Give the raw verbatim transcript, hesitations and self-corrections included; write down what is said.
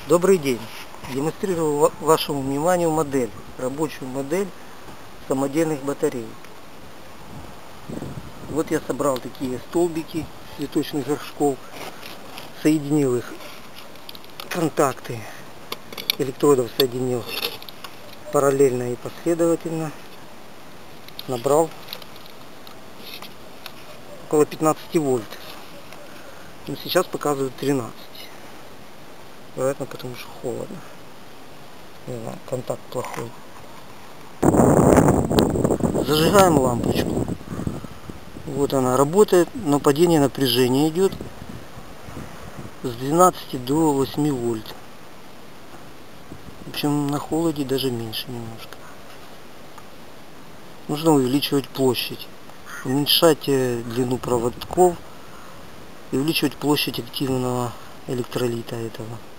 Добрый день! Демонстрирую ва- вашему вниманию модель, рабочую модель самодельных батарей. Вот я собрал такие столбики цветочных горшков, соединил их, контакты электродов соединил параллельно и последовательно, набрал около пятнадцати вольт. Но сейчас показывает тринадцать. Вероятно, потому что холодно. Не знаю, контакт плохой. Зажигаем лампочку. Вот она работает, но падение напряжения идет с двенадцати до восьми вольт. В общем, на холоде даже меньше немножко. Нужно увеличивать площадь, уменьшать длину проводков и увеличивать площадь активного электролита этого.